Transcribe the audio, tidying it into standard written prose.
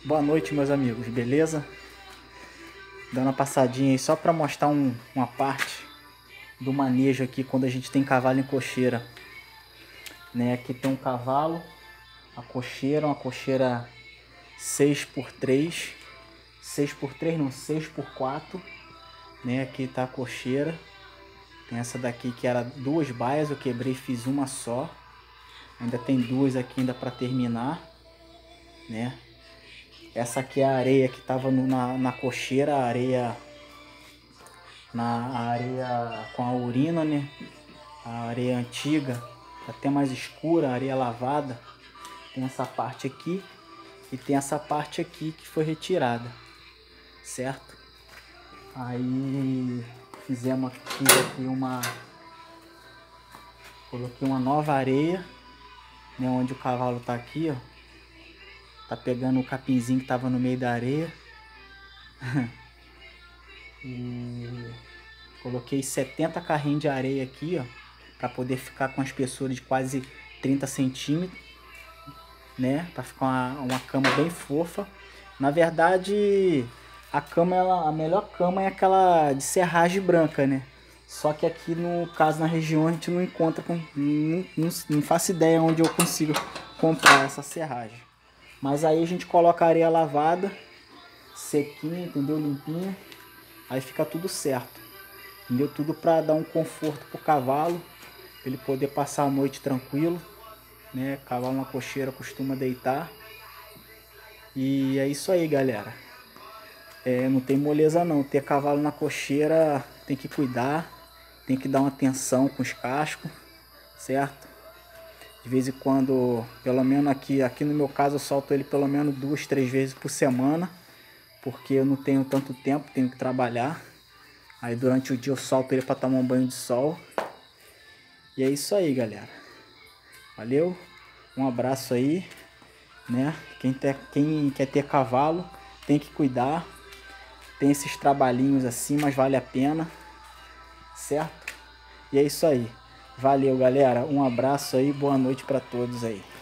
Boa noite, meus amigos, beleza? Dando uma passadinha aí só para mostrar uma parte do manejo aqui quando a gente tem cavalo em cocheira, né? Aqui tem um cavalo, uma cocheira 6x3, 6x3 não, 6x4, né? Aqui tá a cocheira. Tem essa daqui que era duas baias, eu quebrei e fiz uma só. Ainda tem duas aqui ainda para terminar, né? Essa aqui é a areia que estava na cocheira, a areia com a urina, né? A areia antiga, até mais escura, a areia lavada. Tem essa parte aqui e tem essa parte aqui que foi retirada, certo? Aí fiz aqui coloquei uma nova areia, né? Onde o cavalo tá aqui, ó. Tá pegando o capinzinho que tava no meio da areia. E coloquei 70 carrinhos de areia aqui, ó, para poder ficar com a espessura de quase 30 centímetros, né? Para ficar uma cama bem fofa. Na verdade, a melhor cama é aquela de serragem branca, né? Só que aqui no caso na região a gente não encontra, não faço ideia onde eu consigo comprar essa serragem. Mas aí a gente coloca a areia lavada, sequinha, entendeu? Limpinha. Aí fica tudo certo. Entendeu? Tudo para dar um conforto pro cavalo, pra ele poder passar a noite tranquilo, né? Cavalo na cocheira costuma deitar. E é isso aí, galera. Não tem moleza não. Ter cavalo na cocheira tem que cuidar, tem que dar uma atenção com os cascos, certo? De vez em quando, pelo menos aqui no meu caso, eu solto ele pelo menos 2, 3 vezes por semana, porque eu não tenho tanto tempo, tenho que trabalhar. Aí durante o dia eu solto ele para tomar um banho de sol. E é isso aí, galera. Valeu, um abraço aí, né? Quem quer ter cavalo tem que cuidar. Tem esses trabalhinhos assim, mas vale a pena, certo? E é isso aí. Valeu, galera. Um abraço aí, boa noite para todos aí.